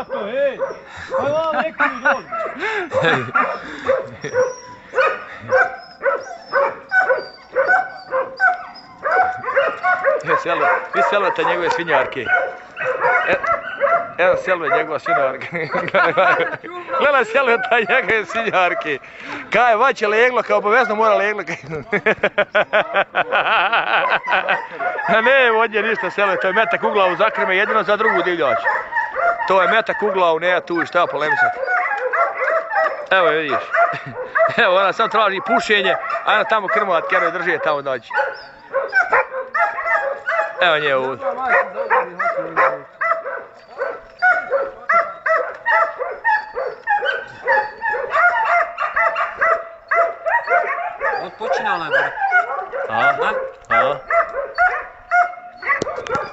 to, ej! Aj vam neki mi dođe. Vi Selveta njegove svinjarke. Evo Selve njegova svinjarke. Gledaj Selveta njegove svinjarke. Kaj, vaće leglo, kao obavezno mora leglo. Ne, ovdje ništa Selve, to je metak u glavu zakrme jedino za drugu divljač. To je metak u glavu, ne ja tu i šta polemisati. Evo je vidiš. Evo ona sam traži pušenje, a ona tamo krmovat, kjero je drži je tamo dođe. Evo nje ovdje. Odpočinala je, bar. Aha, aha.